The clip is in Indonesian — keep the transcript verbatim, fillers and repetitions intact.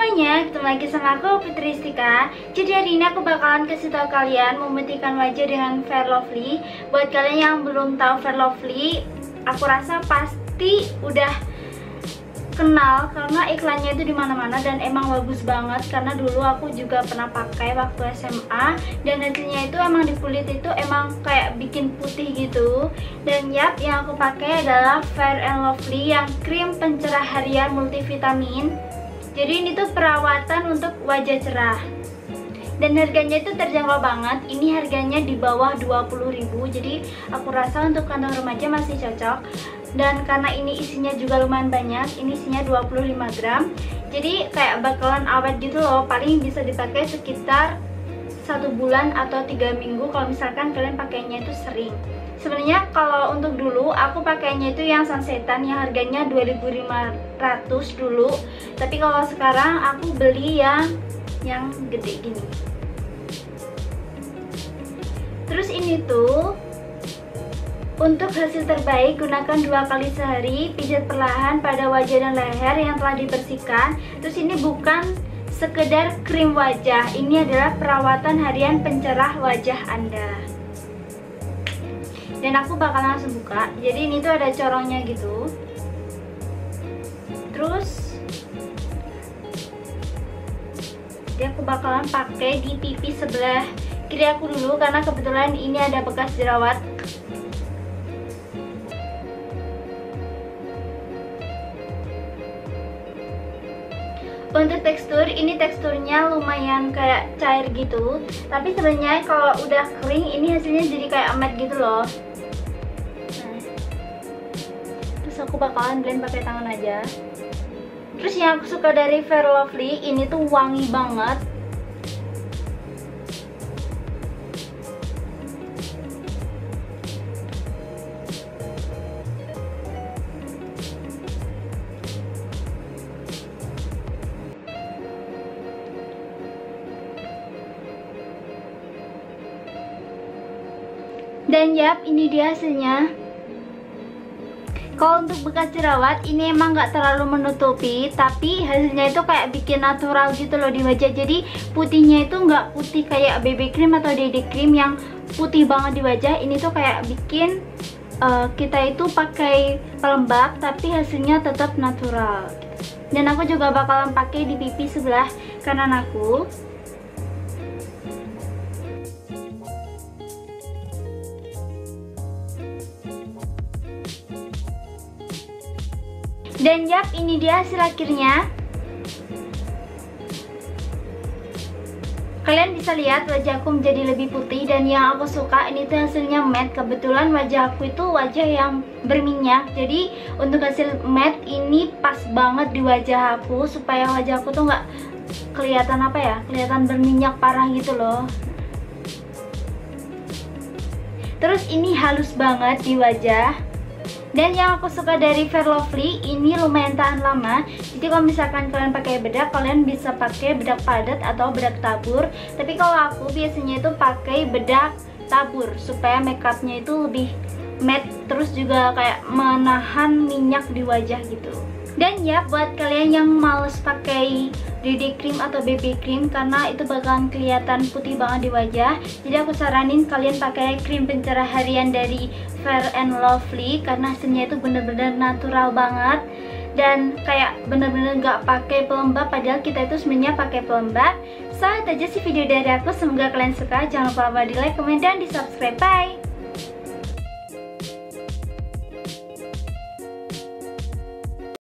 semuanya, ketemu lagi sama aku Putri Istika. Jadi hari ini aku bakalan kasih tahu kalian memutihkan wajah dengan Fair Lovely. Buat kalian yang belum tahu Fair Lovely, aku rasa pasti udah kenal karena iklannya itu di mana-mana dan emang bagus banget. Karena dulu aku juga pernah pakai waktu S M A dan hasilnya itu emang di kulit itu emang kayak bikin putih gitu. Dan yap, yang aku pakai adalah Fair and Lovely yang krim pencerah harian multivitamin. Jadi ini tuh perawatan untuk wajah cerah. Dan harganya itu terjangkau banget. Ini harganya di bawah dua puluh ribu. Jadi aku rasa untuk kantong remaja masih cocok. Dan karena ini isinya juga lumayan banyak, ini isinya dua puluh lima gram. Jadi kayak bakalan awet gitu loh. Paling bisa dipakai sekitar satu bulan atau tiga minggu kalau misalkan kalian pakainya itu sering. Sebenarnya kalau untuk dulu aku pakainya itu yang sunsetan yang harganya dua ribu lima ratus dulu. Tapi kalau sekarang aku beli yang yang gede gini. Terus ini tuh untuk hasil terbaik, gunakan dua kali sehari, pijat perlahan pada wajah dan leher yang telah dibersihkan. Terus ini bukan sekedar krim wajah, ini adalah perawatan harian pencerah wajah Anda. Dan aku bakal langsung buka. Jadi ini tuh ada corongnya gitu. Terus jadi aku bakalan pakai di pipi sebelah kiri aku dulu karena kebetulan ini ada bekas jerawat. Untuk tekstur, ini teksturnya lumayan kayak cair gitu. Tapi sebenarnya kalau udah kering, ini hasilnya jadi kayak matte gitu loh. Nah, terus aku bakalan blend pakai tangan aja. Terus yang aku suka dari Fair Lovely, ini tuh wangi banget. Dan yap, ini dia hasilnya. Kalau untuk bekas jerawat, ini emang nggak terlalu menutupi, tapi hasilnya itu kayak bikin natural gitu loh di wajah. Jadi putihnya itu nggak putih kayak B B cream atau D D cream yang putih banget di wajah. Ini tuh kayak bikin uh, kita itu pakai pelembab, tapi hasilnya tetap natural. Dan aku juga bakalan pakai di pipi sebelah kanan aku. Dan yap, ini dia hasil akhirnya. Kalian bisa lihat wajahku menjadi lebih putih. Dan yang aku suka ini tuh hasilnya matte. Kebetulan wajah aku itu wajah yang berminyak. Jadi untuk hasil matte ini pas banget di wajah aku, supaya wajah aku tuh nggak kelihatan apa ya, kelihatan berminyak parah gitu loh. Terus ini halus banget di wajah. Dan yang aku suka dari Fair Lovely, ini lumayan tahan lama. Jadi kalau misalkan kalian pakai bedak, kalian bisa pakai bedak padat atau bedak tabur. Tapi kalau aku biasanya itu pakai bedak tabur supaya makeupnya itu lebih matte, terus juga kayak menahan minyak di wajah gitu. Dan ya, buat kalian yang males pakai D D cream atau B B cream karena itu bakalan kelihatan putih banget di wajah, jadi aku saranin kalian pakai krim pencerah harian dari Fair and Lovely karena hasilnya itu bener-bener natural banget dan kayak bener-bener gak pakai pelembab, padahal kita itu sebenarnya pakai pelembab. So, itu aja sih video dari aku, semoga kalian suka. Jangan lupa di like, komen, dan di subscribe. Bye!